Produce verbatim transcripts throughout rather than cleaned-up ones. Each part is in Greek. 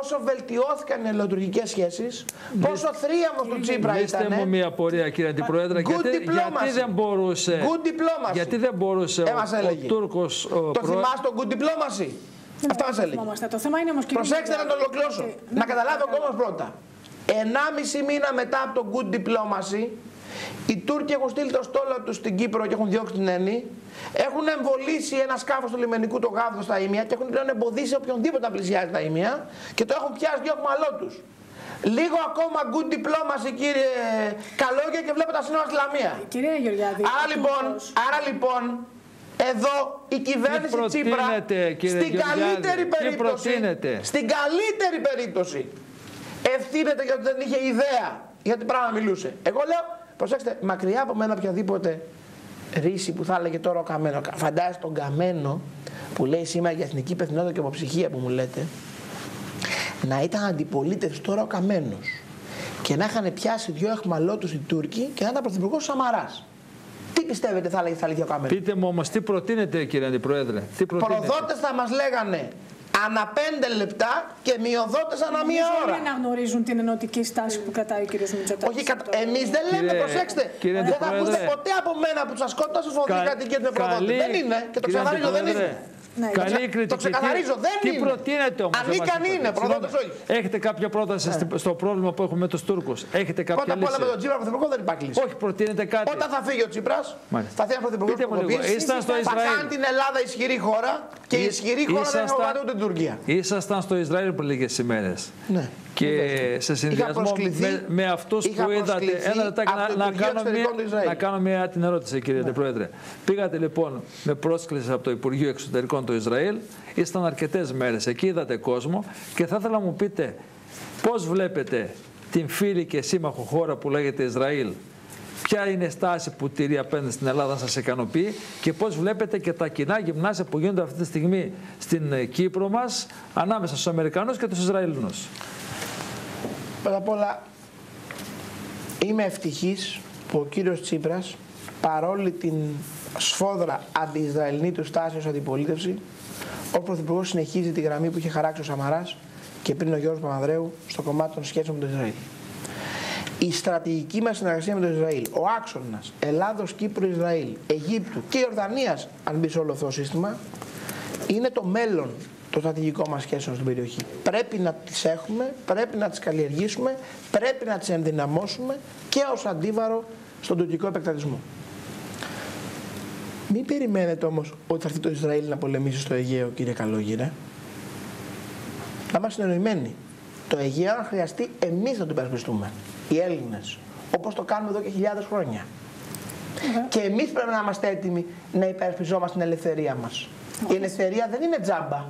πόσο βελτιώθηκαν οι ελληνοτουρκικές σχέσεις, πόσο θρίαμβος του Τσίπρα ήταν. Λύστε μου μια απορία, κύριε Αντιπρόεδρε, γιατί, γιατί δεν μπορούσε, γιατί δεν μπορούσε ε, ο, ο Τούρκος... Ο το προ... θυμάστε το good diplomacy. Αυτά μας έλεγε. Το θέμα είναι όμως, προσέξτε να το ολοκληρώσω. Να καταλάβει ο κόσμος πρώτα. Ενάμιση μήνα μετά από το good diplomacy, οι Τούρκοι έχουν στείλει το στόλο τους στην Κύπρο και έχουν διώξει την Eni. Έχουν εμβολήσει ένα σκάφος του λιμενικού το Γάβδο στα Ήμια και έχουν πλέον εμποδίσει οποιονδήποτε να πλησιάζει τα Ήμια και το έχουν πιάσει δύο εχμαλώτους. Λίγο ακόμα good diplomacy, κύριε Καλόγια, και βλέπω τα σύνορα στη Λαμία. Κύριε Γεωργιάδη. Άρα λοιπόν, άρα λοιπόν, εδώ η κυβέρνηση Τσίπρα στην καλύτερη περίπτωση, στην καλύτερη περίπτωση ευθύνεται γιατί δεν είχε ιδέα για τι πράγμα μιλούσε. Εγώ λέω, προσέξτε, μακριά από μένα οποιαδήποτε ρίση που θα έλεγε τώρα ο Καμένο. Φαντάζεστε τον Καμένο που λέει σήμερα για εθνική υπευθυνότητα και υποψυχία που μου λέτε, να ήταν αντιπολίτευση τώρα ο Καμένος και να είχαν πιάσει δυο εχμαλώτους οι Τούρκοι και να ήταν πρωθυπουργός Σαμαράς. Τι πιστεύετε θα έλεγε θα έλεγε ο Καμένος? Πείτε μου όμως τι προτείνετε, κύριε Αντιπρόεδρε. Τι προτείνετε? Προδότες θα μας λέγανε ανά πέντε λεπτά και μειοδότες ανά μία ώρα. Δεν αναγνωρίζουν την ενωτική στάση που κρατάει ο κ. Μητσοτάκης. Όχι, κατα... εμείς δεν λέμε, κύριε, προσέξτε, κύριε δεν θα ακούσετε ποτέ από μένα που σας σκότωσα στους φωτοκατοικίες με προδότες. Δεν είναι και το ξαναλέω, δεν είναι. Ναι, καλή κριτική. Το ξεκαθαρίζω, δεν τι είναι. Τι προτείνετε όμως? Ανίκανοι είναι, προδότες όχι. Έχετε κάποια πρόταση ναι. στο πρόβλημα που έχουμε με τους Τούρκους? Έχετε κάποια Πρώτα απ' όλα με τον Τσίπρα πρωθυπουργό δεν υπάρχει λύση. Όχι, προτείνετε κάτι. Όταν θα φύγει ο Τσίπρας, θα θέλει πρωθυπουργός προκοπής, θα κάνει την Ελλάδα ισχυρή χώρα και η ισχυρή χώρα δεν θα ούτε την Τουρκία. Ήσασταν στο Ισραήλ πριν λίγες ημέρες. Ναι. Και σε συνδυασμό με, με αυτούς που είδατε, ένα λεπτάκι να, να, κάνω μια, να κάνω μια την ερώτηση, κύριε ναι. Πρόεδρε. Πήγατε λοιπόν με πρόσκληση από το Υπουργείο Εξωτερικών του Ισραήλ, ήσταν αρκετές μέρες εκεί, είδατε κόσμο και θα ήθελα να μου πείτε πώς βλέπετε την φίλη και σύμμαχο χώρα που λέγεται Ισραήλ, ποια είναι η στάση που τηρεί απέναντι στην Ελλάδα, σας ικανοποιεί και πώς βλέπετε και τα κοινά γυμνάσια που γίνονται αυτή τη στιγμή στην Κύπρο μας ανάμεσα στους Αμερικανούς και τους Ισραηλινούς? Πρώτα απ' όλα είμαι ευτυχής που ο κύριος Τσίπρας, παρόλη την σφόδρα αντι-Ισραηλινή του στάση ως αντιπολίτευση, ο Πρωθυπουργός συνεχίζει τη γραμμή που είχε χαράξει ο Σαμαράς και πριν ο Γιώργος Παπανδρέου στο κομμάτι των σχέσεων με το Ισραήλ. Η στρατηγική μας συνεργασία με το Ισραήλ, ο άξονας Ελλάδος, Κύπρου, Ισραήλ, Αιγύπτου και Ιορδανίας, αν μπει σε όλο αυτό το σύστημα, είναι το μέλλον των στρατηγικών μας σχέσεων στην περιοχή. Πρέπει να τις έχουμε, πρέπει να τις καλλιεργήσουμε, πρέπει να τις ενδυναμώσουμε και ως αντίβαρο στον τουρκικό επεκτατισμό. Μην περιμένετε όμως ότι θα έρθει το Ισραήλ να πολεμήσει στο Αιγαίο, κύριε Καλόγυρε. Να είμαστε εννοημένοι. Το Αιγαίο, αν χρειαστεί, εμείς θα το υπερασπιστούμε. Οι Έλληνες. Όπως το κάνουμε εδώ και χιλιάδες χρόνια. Mm-hmm. Και εμείς πρέπει να είμαστε έτοιμοι να υπερασπιζόμαστε την ελευθερία μας. Mm-hmm. Η ελευθερία δεν είναι τζάμπα.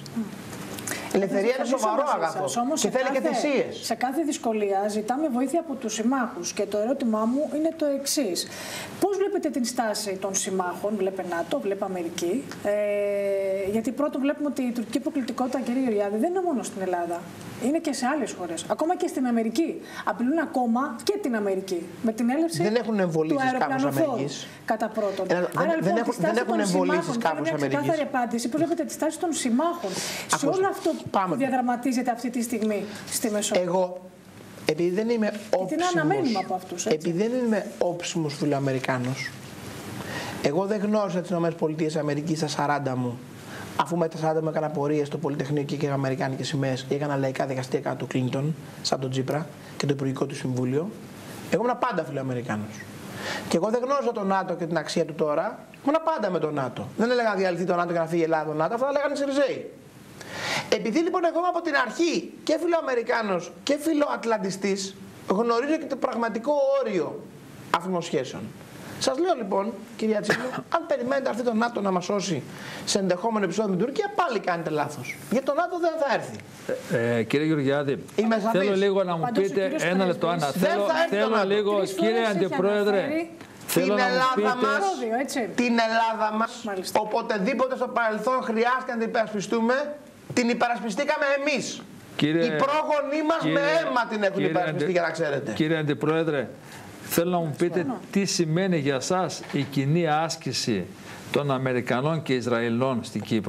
Η ελευθερία είναι σοβαρό αγαθό και θέλει και θυσίες. Σε κάθε δυσκολία ζητάμε βοήθεια από τους συμμάχους και το ερώτημά μου είναι το εξής. Πώς βλέπετε την στάση των συμμάχων, βλέπε ΝΑΤΟ, βλέπε Αμερική, ε, γιατί πρώτον βλέπουμε ότι η τουρκική προκλητικότητα, κύριε Γεωργιάδη, δεν είναι μόνο στην Ελλάδα. Είναι και σε άλλες χώρες. Ακόμα και στην Αμερική. Απειλούν ακόμα και την Αμερική. Με την έλευση δεν έχουν εμβολήσει κάπως Αμερικής. Κατά πρώτον. Ε, Άρα δεν, λοιπόν, έχουν, δεν έχουν εμβολήσει κάπως Αμερικής. Μια ξεκάθαρη απάντηση. Πώς βλέπετε τη στάση των συμμάχων σε όλο αυτό Πάμε. που διαδραματίζεται αυτή τη στιγμή στη Μεσόγειο? Εγώ, επειδή δεν είμαι όψιμος, από αυτούς, επειδή δεν είμαι όψιμος φιλοαμερικάνος, εγώ δεν γνώρισα τις ΗΠΑ στα σαράντα μου, αφού με τα σαράντα μου έκανα πορείες στο Πολυτεχνείο και έκανα αμερικάνικες σημαίες και έκανα λαϊκά δικαστήρια κατά του Κλίντον, σαν τον Τσίπρα και το Υπουργικό του Συμβούλιο. Εγώ ήμουν πάντα φιλοαμερικάνος. Και εγώ δεν γνώριζα τον ΝΑΤΟ και την αξία του τώρα, ήμουν πάντα με τον ΝΑΤΟ. Δεν έλεγα να διαλυθεί το ΝΑΤΟ και να φύγει η Ελλάδα το ΝΑΤΟ, αυτά τα λέγανε οι Σιριζέοι. Επειδή λοιπόν εγώ από την αρχή και φιλοαμερικάνος και φιλοατλαντιστής, γνωρίζω και το πραγματικό όριο αυτών των σχέσεων. Σας λέω λοιπόν, κυρία Τσίπρα, αν περιμένετε αυτή το ΝΑΤΟ να μας σώσει σε ενδεχόμενο επεισόδιο με την Τουρκία, πάλι κάνετε λάθος. Γιατί το ΝΑΤΟ δεν θα έρθει. Ε, ε, κύριε Γεωργιάδη, θέλω λίγο να μου Παντός πείτε ένα λεπτό, Άννα. Θέλω, θέλω λίγο, κύριε Αντιπρόεδρε. Την Ελλάδα, μας, την Ελλάδα μας, Μάλιστα. οποτεδήποτε στο παρελθόν χρειάστηκε να την υπερασπιστούμε, την υπερασπιστήκαμε εμείς. Κύριε, Οι πρόγονοί μας κύριε, με αίμα την έχουν υπερασπιστεί, για να ξέρετε. Κύριε Αντιπρόεδρε, θέλω να μου πείτε Φωνώ. τι σημαίνει για σας η κοινή άσκηση των Αμερικανών και Ισραηλινών στην Κύπρο.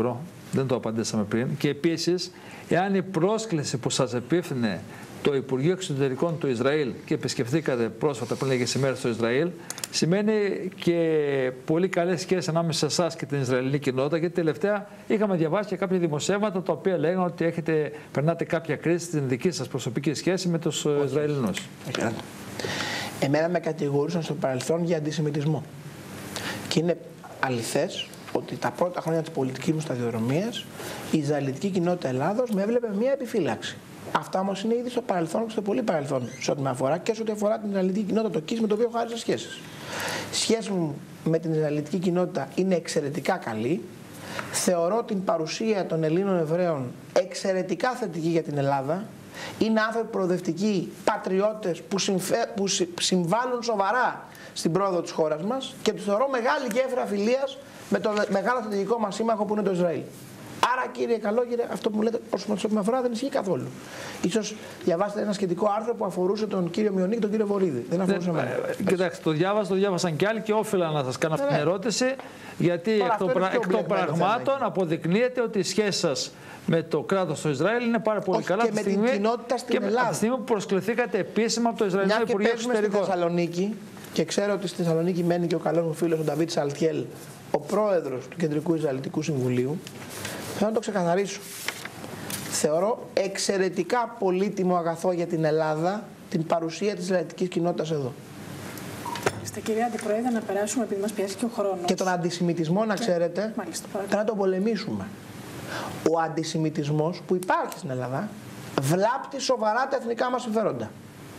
Δεν το απαντήσαμε πριν. Και επίσης, εάν η πρόσκληση που σας επίφθινε το Υπουργείο Εξωτερικών του Ισραήλ και επισκεφθήκατε πρόσφατα πριν λίγες ημέρες στο Ισραήλ, σημαίνει και πολύ καλές σχέσεις ανάμεσα σε εσάς και την Ισραηλινή κοινότητα, γιατί τελευταία είχαμε διαβάσει και κάποια δημοσιεύματα τα οποία λέγανε ότι έχετε, περνάτε κάποια κρίση στην δική σας προσωπική σχέση με τους Όχι. Ισραηλινούς. Εμένα με κατηγορούσαν στο παρελθόν για αντισημιτισμό. Και είναι αληθές ότι τα πρώτα χρόνια της πολιτικής μου σταδιοδρομίας η Ισραηλιτική κοινότητα Ελλάδος με έβλεπε μια επιφύλαξη. Αυτά όμως είναι ήδη στο παρελθόν και στο πολύ παρελθόν σε ό,τι με αφορά και σε ό,τι αφορά την Ισραηλιτική κοινότητα, το ΚΙΣ με το οποίο έχω άρισε σχέσεις. Η σχέση μου με την Ισραηλιτική κοινότητα είναι εξαιρετικά καλή. Θεωρώ την παρουσία των Ελλήνων Εβραίων εξαιρετικά θετική για την Ελλάδα. Είναι άνθρωποι προοδευτικοί, πατριώτες που, συμφε... που συμβάλλουν σοβαρά στην πρόοδο της χώρας μας και τους θεωρώ μεγάλη γέφυρα φιλίας με το μεγάλο στρατηγικό μας σύμμαχο που είναι το Ισραήλ. Άρα, κύριε Καλόγερε, αυτό που μου λέτε όσο με αφορά δεν ισχύει καθόλου. Ίσως διαβάσετε ένα σχετικό άρθρο που αφορούσε τον κύριο Μιονί και τον κύριο Βορίδη. Δεν αφορούσε εμένα. Κοιτάξτε, το διάβασα, το διάβασαν κι άλλοι και όφελα να σας κάνω αυτή την ερώτηση, γιατί εκ των πρα... πραγμάτων αποδεικνύεται ότι η σχέση σας με το κράτος του Ισραήλ είναι πάρα πολύ Όχι, καλά. Και με την κοινότητα στην και Ελλάδα. Από τη στιγμή που προσκληθήκατε επίσημα από το Ισραηλινό Υπουργείο Εξωτερικών. Στη Θεσσαλονίκη, και ξέρω ότι στη Θεσσαλονίκη μένει και ο καλός μου φίλος ο Νταβίτ Σαλτιέλ, ο πρόεδρος του Κεντρικού Ισραηλιτικού Συμβουλίου. Θέλω να το ξεκαθαρίσω. Θεωρώ εξαιρετικά πολύτιμο αγαθό για την Ελλάδα την παρουσία της Ισραηλιτικής κοινότητας εδώ. Στα κυρία Αντιπρόεδρε, να περάσουμε επειδή μας πιάσει και ο χρόνος. Και τον αντισημιτισμό, να ξέρετε, θα να τον πολεμήσουμε. Ο αντισημιτισμός που υπάρχει στην Ελλάδα βλάπτει σοβαρά τα εθνικά μας συμφέροντα.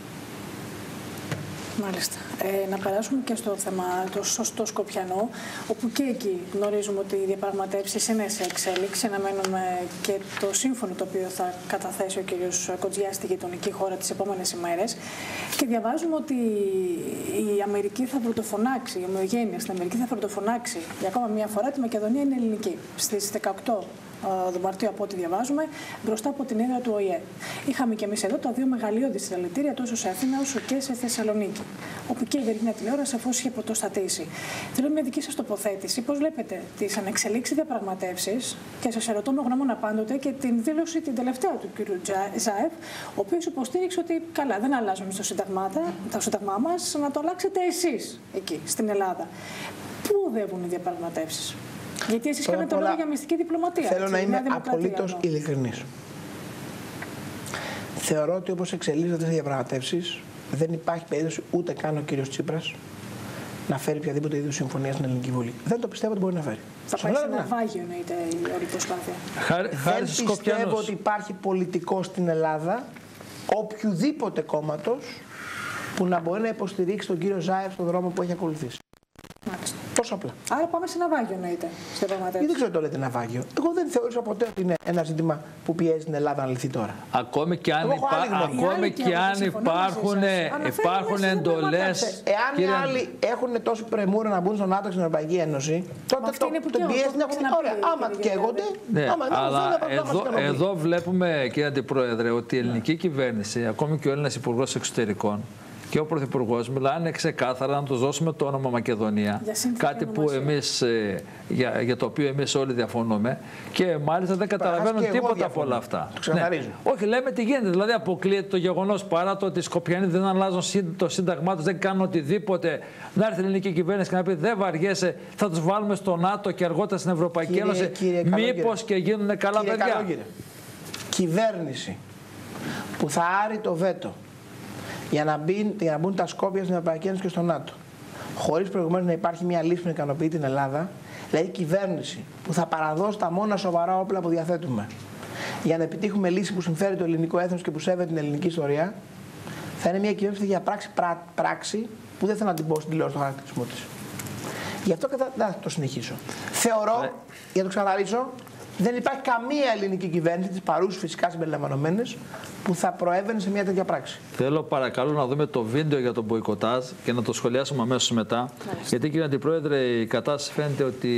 Μάλιστα. Ε, να περάσουμε και στο θέμα το σωστό Σκοπιανό, όπου και εκεί γνωρίζουμε ότι οι διαπραγματεύσεις είναι σε εξέλιξη. Αναμένουμε και το σύμφωνο το οποίο θα καταθέσει ο κ. Κοτζιάς στη γειτονική χώρα τις επόμενες ημέρες. Και διαβάζουμε ότι η Αμερική θα πρωτοφωνάξει, η ομοιογένεια στην Αμερική θα πρωτοφωνάξει για ακόμα μία φορά τη Μακεδονία είναι ελληνική. Στις δεκαοκτώ του Μαρτίου, από ό,τι διαβάζουμε, μπροστά από την έδρα του Ο I Ε. Είχαμε και εμείς εδώ τα δύο μεγαλειώδη συλλαλητήρια τόσο σε Αθήνα όσο και σε Θεσσαλονίκη, όπου και η Βερνίνα τηλεόραση αφού είχε πρωτοστατήσει. Θέλω μια δική σας τοποθέτηση. Πώς βλέπετε τις ανεξελίξεις διαπραγματεύσεις και σας ερωτώ με γνώμονα πάντοτε και την δήλωση την τελευταία του κ. Ζάεφ, ο οποίος υποστήριξε ότι καλά, δεν αλλάζουμε στο σύνταγμά, το σύνταγμά μας, να το αλλάξετε εσείς εκεί στην Ελλάδα. Πού οδεύουν οι διαπραγματεύσεις? Γιατί εσείς κάνετε λόγο για μυστική διπλωματία. Θέλω να είμαι απολύτως ειλικρινής. Θεωρώ ότι όπως εξελίσσονται οι διαπραγματεύσεις, δεν υπάρχει περίπτωση ούτε καν ο κύριος Τσίπρας να φέρει οποιαδήποτε είδους συμφωνία στην Ελληνική Βουλή. Δεν το πιστεύω ότι μπορεί να φέρει. Θα πάει σε ναυάγιο, εννοείται η όλη προσπάθεια. Δεν πιστεύω ότι υπάρχει πολιτικό στην Ελλάδα, οποιουδήποτε κόμματος, που να μπορεί να υποστηρίξει τον κύριο Ζάεφ στον δρόμο που έχει ακολουθήσει. Μάλιστα. Τόσο απλά. Άρα πάμε σε ναυάγιο, εννοείται. Δεν ξέρω το λέτε ναυάγιο. Εγώ δεν θεώρησα ποτέ ότι είναι ένα ζήτημα που πιέζει την Ελλάδα να λυθεί τώρα. Ακόμη και αν, υπά... Ακόμη και αν υπάρχουν, υπάρχουν εντολές. Εάν κύριε... οι άλλοι έχουν τόσο πρεμούρα να μπουν στο ΝΑΤΟ και στην Ευρωπαϊκή Ένωση, τότε το, την πίεση την έχουν. Ωραία, άμα και εγονται. Ναι, αλλά εδώ, εδώ βλέπουμε, κύριε Αντιπρόεδρε, ότι η ελληνική κυβέρνηση, ακόμη και ο Έλληνας Υπουργός Εξωτερικών, και ο Πρωθυπουργός μιλάνε ξεκάθαρα να τους δώσουμε το όνομα Μακεδονία. Κάτι που εμείς, για, για το οποίο εμείς όλοι διαφωνούμε και μάλιστα δεν καταλαβαίνουν τίποτα από όλα αυτά. Το ξεκαθαρίζω. Ναι. Όχι, λέμε τι γίνεται. Δηλαδή, αποκλείεται το γεγονός παρά το ότι οι Σκοπιανοί δεν αλλάζουν το σύνταγμά τους, δεν κάνουν οτιδήποτε. Να έρθει η ελληνική κυβέρνηση και να πει δεν βαριέσαι, θα τους βάλουμε στο ΝΑΤΟ και αργότερα στην Ευρωπαϊκή κύριε, Ένωση. Μήπως και γίνουν καλά κύριε παιδιά. Καλόγερε. Κυβέρνηση που θα άρει το βέτο για να, μπει, για να μπουν τα Σκόπια στην Ευρωπαϊκή Ένωση και στο ΝΑΤΟ, χωρίς προηγουμένως να υπάρχει μια λύση που να ικανοποιεί την Ελλάδα, δηλαδή κυβέρνηση που θα παραδώσει τα μόνα σοβαρά όπλα που διαθέτουμε για να επιτύχουμε λύση που συμφέρει το ελληνικό έθνος και που σέβεται την ελληνική ιστορία, θα είναι μια κυβέρνηση που θα διαπράξει πρά, πράξη που δεν θέλω να την πω στην τηλεόραση στο χαρακτηρισμό της. Γι' αυτό και θα, θα το συνεχίσω. Θεωρώ, yeah. για να το ξαναρίσω, δεν υπάρχει καμία ελληνική κυβέρνηση, τις παρούσες φυσικά συμπεριλαμβανομένες, που θα προέβαινε σε μια τέτοια πράξη. Θέλω παρακαλώ να δούμε το βίντεο για τον μποϊκοτάζ και να το σχολιάσουμε αμέσως μετά. Μάλιστα. Γιατί κύριε Αντιπρόεδρε, η κατάσταση φαίνεται ότι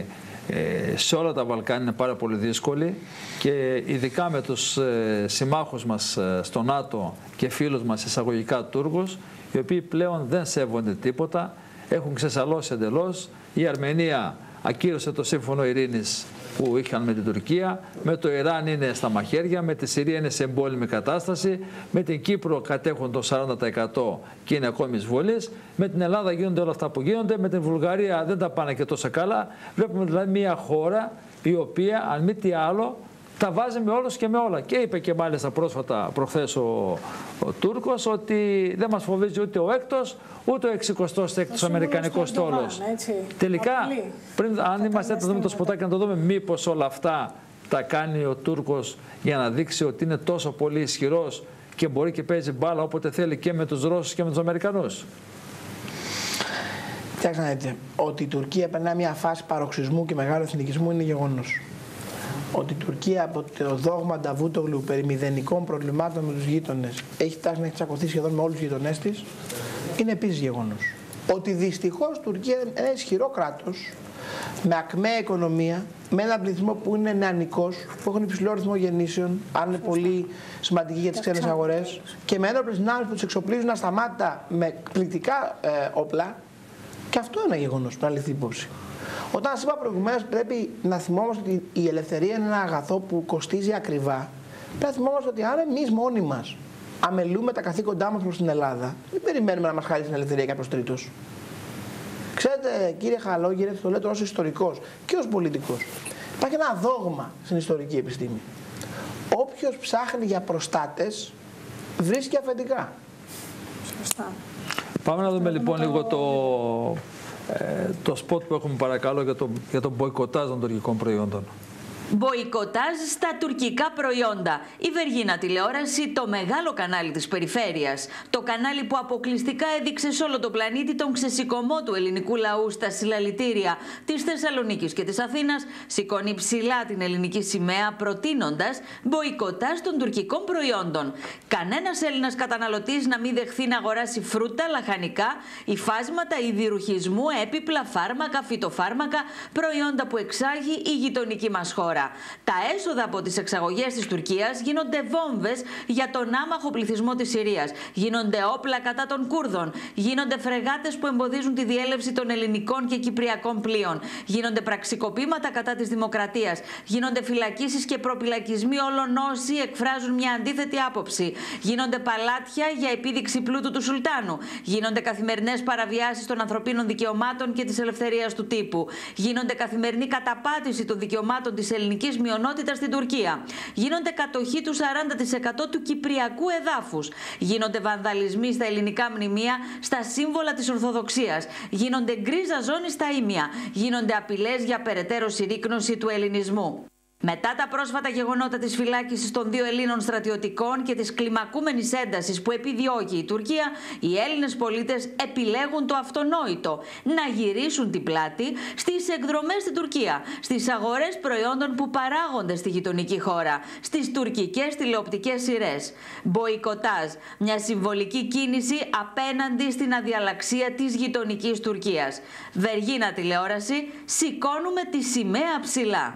ε, σε όλα τα Βαλκάνια είναι πάρα πολύ δύσκολη και ειδικά με τους ε, συμμάχους μας ε, στο ΝΑΤΟ και φίλους μας εισαγωγικά Τούρκους, οι οποίοι πλέον δεν σέβονται τίποτα, έχουν ξεσαλώσει εντελώς. Η Αρμενία ακύρωσε το σύμφωνο ειρήνης που είχαν με την Τουρκία, με το Ιράν είναι στα μαχαίρια, με τη Συρία είναι σε εμπόλεμη κατάσταση, με την Κύπρο κατέχουν το σαράντα τοις εκατό και είναι ακόμη εισβολής, με την Ελλάδα γίνονται όλα αυτά που γίνονται, με την Βουλγαρία δεν τα πάνε και τόσο καλά. Βλέπουμε δηλαδή μια χώρα η οποία, αν μη τι άλλο, τα βάζει με όλους και με όλα. Και είπε και μάλιστα πρόσφατα προχθές ο, ο Τούρκος ότι δεν μας φοβίζει ούτε ο έκτος ούτε ο εξηκοστός έκτος αμερικανικός στόλος. Τελικά, πριν, αν είμαστε έτοιμοι να δούμε το σποτάκι να το δούμε, μήπως όλα αυτά τα κάνει ο Τούρκος για να δείξει ότι είναι τόσο πολύ ισχυρός και μπορεί και παίζει μπάλα όποτε θέλει και με τους Ρώσους και με τους Αμερικανούς. Κοιτάξτε να δείτε, ότι η Τουρκία περνά μια φάση παροξισμού και μεγάλου εθνικισμού είναι γεγονός. Ότι η Τουρκία από το δόγμα Νταβούτογλου περί μηδενικών προβλημάτων με τους γείτονες έχει φτάσει να έχει τσακωθεί σχεδόν με όλους τους γειτονές της, είναι επίσης γεγονός. Ότι δυστυχώς η Τουρκία είναι ένα ισχυρό κράτος, με ακμαία οικονομία, με έναν πληθυσμό που είναι νεανικός, που έχουν υψηλό ρυθμό γεννήσεων, αν είναι πολύ σημαντική για τις ξένες αγορές, και με ένοπλες δυνάμεις που τους εξοπλίζουν ασταμάτητα με εκπληκτικά ε, όπλα, και αυτό είναι ένα γεγονός που να ληφθεί υπόψη. Όταν σας είπα προηγουμένως, πρέπει να θυμόμαστε ότι η ελευθερία είναι ένα αγαθό που κοστίζει ακριβά. Πρέπει να θυμόμαστε ότι αν εμείς μόνοι μας αμελούμε τα καθήκοντά μας προς την Ελλάδα, δεν περιμένουμε να μας χαρίσει την ελευθερία κάποιος τρίτος. Ξέρετε, κύριε Χαλόγυρε, το λέτε ως ιστορικός και ως πολιτικός. Υπάρχει ένα δόγμα στην ιστορική επιστήμη. Όποιος ψάχνει για προστάτες, βρίσκει αφεντικά. Σωστά. Πάμε να δούμε λοιπόν λίγο το, ε, το σποτ που έχουμε παρακαλώ για το, για το μποϊκοτάζ των τουρκικών προϊόντων. Μποϊκοτάζ στα τουρκικά προϊόντα. Η Βεργίνα τηλεόραση, το μεγάλο κανάλι της περιφέρειας. Το κανάλι που αποκλειστικά έδειξε σε όλο τον πλανήτη τον ξεσηκωμό του ελληνικού λαού στα συλλαλητήρια της Θεσσαλονίκης και της Αθήνας, σηκώνει ψηλά την ελληνική σημαία προτείνοντας μποϊκοτάζ των τουρκικών προϊόντων. Κανένας Έλληνας καταναλωτής να μην δεχθεί να αγοράσει φρούτα, λαχανικά, υφάσματα ιδιρουχισμού, έπιπλα, φάρμακα, φυτοφάρμακα, προϊόντα που εξάγει η γειτονική μας χώρα. Τα έσοδα από τις εξαγωγές της Τουρκίας γίνονται βόμβες για τον άμαχο πληθυσμό της Συρίας. Γίνονται όπλα κατά των Κούρδων. Γίνονται φρεγάτες που εμποδίζουν τη διέλευση των ελληνικών και κυπριακών πλοίων. Γίνονται πραξικοπήματα κατά της δημοκρατίας. Γίνονται φυλακίσεις και προπυλακισμοί όλων όσοι εκφράζουν μια αντίθετη άποψη. Γίνονται παλάτια για επίδειξη πλούτου του Σουλτάνου. Γίνονται καθημερινές παραβιάσεις των ανθρωπίνων δικαιωμάτων και της ελευθερίας του τύπου. Γίνονται καθημερινή καταπάτηση των δικαιωμάτων της ελληνικής μειονότητας στην Τουρκία. Γίνονται κατοχή του σαράντα τοις εκατό του κυπριακού εδάφους. Γίνονται βανδαλισμοί στα ελληνικά μνημεία, στα σύμβολα της Ορθοδοξίας. Γίνονται γκρίζα ζώνη στα ήμια. Γίνονται απειλές για περαιτέρω συρρίκνωση του ελληνισμού. Μετά τα πρόσφατα γεγονότα της φυλάκισης των δύο Ελλήνων στρατιωτικών και της κλιμακούμενης έντασης που επιδιώκει η Τουρκία, οι Έλληνες πολίτες επιλέγουν το αυτονόητο: να γυρίσουν την πλάτη στις εκδρομές στην Τουρκία, στις αγορές προϊόντων που παράγονται στη γειτονική χώρα, στις τουρκικές τηλεοπτικές σειρές. Μποϊκοτάζ, μια συμβολική κίνηση απέναντι στην αδιαλαξία της γειτονικής Τουρκίας. Βεργίνα τηλεόραση, σηκώνουμε τη σημαία ψηλά.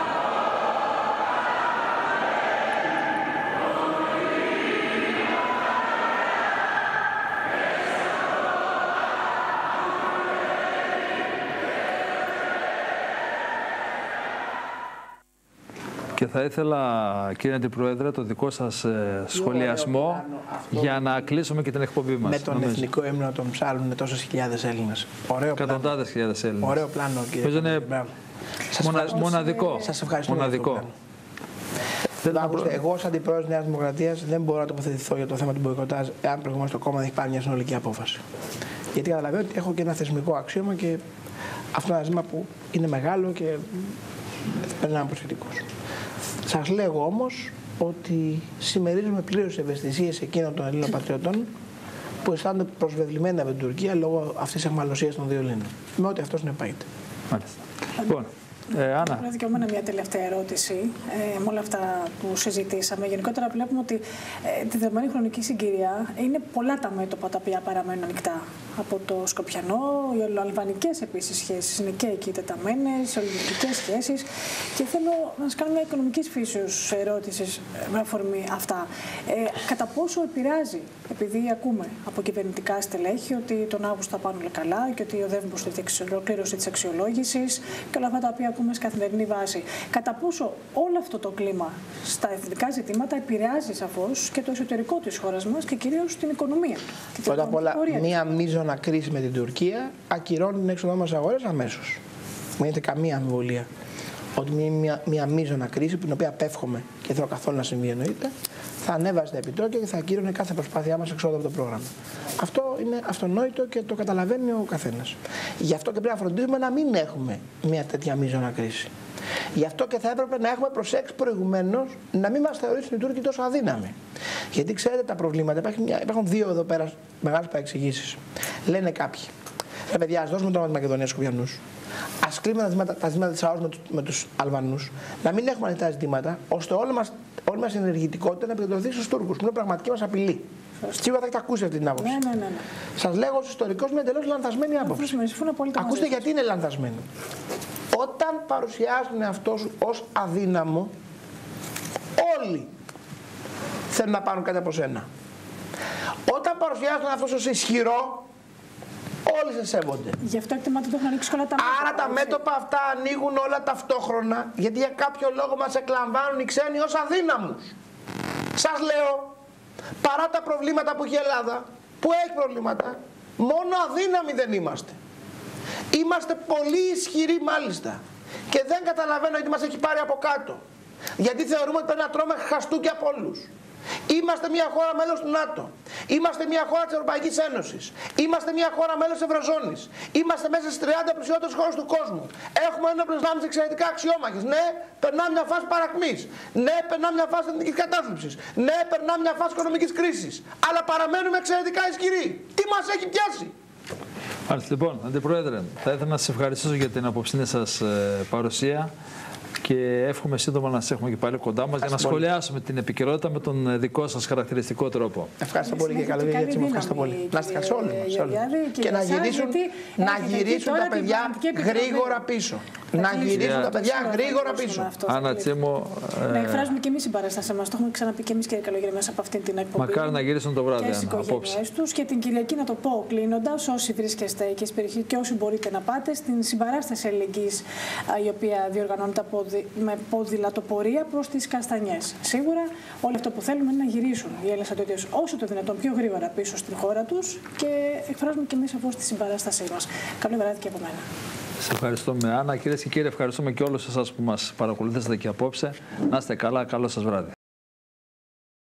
Και θα ήθελα, κύριε Αντιπρόεδρε, το δικό σας ε, σχολιασμό για να κλείσουμε και την εκπομπή μας. Με τον νομίζω. Εθνικό ύμνο να τον ψάλουν τόσες χιλιάδες Έλληνες. Εκατοντάδες χιλιάδες Έλληνες. Ωραίο πλάνο, κύριε. Είναι μονα, μοναδικό. Σας ευχαριστώ. Μοναδικό. Άκουστε, εγώ, ως Αντιπρόεδρος της Νέας Δημοκρατίας, δεν μπορώ να τοποθετηθώ για το θέμα του μποϊκοτάζ, εάν προηγουμένως το κόμμα δεν έχει πάρει μια συνολική απόφαση. Γιατί καταλαβαίνω ότι έχω και ένα θεσμικό αξίωμα και αυτό είναι ένα ζήτημα που είναι μεγάλο και περνάμε προσεκτικώς. Σας λέγω όμως ότι συμμερίζουμε πλήρως ευαισθησίες εκείνων των Ελλήνων πατριωτών που αισθάνονται προσβεβλημένα με την Τουρκία λόγω αυτής της εχμαλωσίας των δύο Ελλήνων. Με ό,τι αυτό συνεπάγεται. Μάλιστα. Λοιπόν, ε, Άννα. Πρέπει και εμένα μια τελευταία ερώτηση ε, με όλα αυτά που συζητήσαμε. Γενικότερα βλέπουμε ότι ε, τη δεδομένη χρονική συγκυρία είναι πολλά τα μέτωπα τα οποία παραμένουν ανοιχτά. από το Σκοπιανό. Οι ολοαλβανικές επίσης σχέσεις είναι και εκεί τεταμένες, ολιγαρχικές σχέσεις. Και θέλω να σας κάνω μια οικονομικής φύσεως ερώτηση με αφορμή αυτά. Ε, κατά πόσο επηρεάζει, επειδή ακούμε από κυβερνητικά στελέχη ότι τον Αύγουστο θα πάνε όλα καλά και ότι οδεύουν προς την ολοκλήρωση της αξιολόγησης και όλα αυτά τα οποία ακούμε σε καθημερινή βάση. Κατά πόσο όλο αυτό το κλίμα στα εθνικά ζητήματα επηρεάζει σαφώς και το εσωτερικό της χώρας μας και κυρίως την οικονομία. Πρώτα απ' όλα, μία μείζωνα κρίση με την Τουρκία ακυρώνει την έξοδό μας αγορές αμέσως. Μην έχετε καμία αμφιβολία ότι μια, μια μείζωνα κρίση, που την οποία απέφχομαι και δεν θέλω καθόλου να συμβεί εννοείται, θα ανέβαζε τα επιτόκια και θα ακύρωνε κάθε προσπάθειά μας εξόδου από το πρόγραμμα. Αυτό είναι αυτονόητο και το καταλαβαίνει ο καθένας. Γι' αυτό και πρέπει να φροντίζουμε να μην έχουμε μια τέτοια μείζωνα κρίση. Γι' αυτό και θα έπρεπε να έχουμε προσέξει προηγουμένως να μην μας θεωρήσουν οι Τούρκοι τόσο αδύναμοι. Γιατί ξέρετε τα προβλήματα, υπάρχουν, μια, υπάρχουν δύο εδώ πέρα μεγάλες παρεξηγήσεις. Λένε κάποιοι, ρε παιδιά, ας δώσουμε το όνομα της Μακεδονίας στους Σκοπιανούς. Ας κλείνουμε τα ζητήματα, τα ζητήματα της ΑΟΣ με, με τους Αλβανούς, να μην έχουμε ανοιχτά ζητήματα, ώστε όλη μας, όλη μας η ενεργητικότητα να επικεντρωθεί στους Τούρκους, που είναι πραγματική μας απειλή. Σίγουρα θα έχετε ακούσει αυτή την άποψη. Ναι, ναι, ναι, ναι. Σας λέγω ως ιστορικός μια εντελώς λανθασμένη άποψη. Ακούστε γιατί είναι λανθασμένη. Όταν παρουσιάζουν αυτό σου ως αδύναμο, όλοι θέλουν να πάρουν κάτι από σένα. Όταν παρουσιάζουν αυτό ως ισχυρό, όλοι σε σέβονται. Γι' αυτό εκτιμάται ότι έχουν ανοίξει όλα τα μέτωπα. Άρα τα μέτωπα αυτά ανοίγουν όλα ταυτόχρονα, γιατί για κάποιο λόγο μας εκλαμβάνουν οι ξένοι ως αδύναμους. Σας λέω, παρά τα προβλήματα που έχει η Ελλάδα, που έχει προβλήματα, μόνο αδύναμοι δεν είμαστε. Είμαστε πολύ ισχυροί μάλιστα. Και δεν καταλαβαίνω γιατί μας έχει πάρει από κάτω. Γιατί θεωρούμε ότι πρέπει να τρώμε χαστούκια από όλους. Είμαστε μια χώρα μέλος του ΝΑΤΟ. Είμαστε μια χώρα της Ευρωπαϊκής Ένωσης. Είμαστε μια χώρα μέλος της Ευρωζώνης. Είμαστε μέσα στις τριάντα πλουσιότερες χώρες του κόσμου. Έχουμε ένοπλες δυνάμεις εξαιρετικά αξιόμαχες. Ναι, περνάμε μια φάση παρακμής. Ναι, περνάμε μια φάση εθνικής κατάθλιψης. Ναι, περνάμε μια φάση οικονομικής κρίσης. Αλλά παραμένουμε εξαιρετικά ισχυροί. Τι μας έχει πιάσει? Μάλιστα, λοιπόν, Αντιπρόεδρε, θα ήθελα να σας ευχαριστήσω για την απόψινή σας ε, παρουσία. Και εύχομαι σύντομα να σας έχουμε και πάλι κοντά μας για να σχολιάσουμε την επικαιρότητα με τον δικό σας χαρακτηριστικό τρόπο. Ευχαριστώ πολύ και καλή διάρκεια. Ευχαριστώ πολύ. Να είστε καλά όλοι μας. Και να γυρίσουν, να γυρίσουν τα παιδιά γρήγορα πίσω. Να γυρίσουν τα παιδιά γρήγορα πίσω. Άννα Τσίμου. Να εκφράζουμε και εμείς την παράστασή μας. Το έχουμε ξαναπεί και εμείς, κύριε Καλογέρη, μέσα από αυτήν την εκπομπή. Μακάρι να γυρίσουν το βράδυ. Και στις οικογένειές τους. Και την Κυριακή, να το πω κλείνοντας, όσοι βρίσκεστε εκεί στην περιοχή και όσοι μπορείτε να πάτε στην συμπαράσταση αλληλεγγύης, η οποία διοργανώνεται από με ποδηλατοπορία προς τις Καστανιές. Σίγουρα όλο αυτό που θέλουμε είναι να γυρίσουν οι Έλληνες στρατιώτες όσο το δυνατόν πιο γρήγορα πίσω στην χώρα τους και εκφράζουμε και εμείς αφού στη συμπαράστασή μας. Καλό βράδυ και από μένα. Σε ευχαριστούμε, Άννα. Κυρίες και κύριοι, ευχαριστούμε και όλους εσάς που μας παρακολουθήσατε και απόψε. Να είστε καλά, καλό σας βράδυ.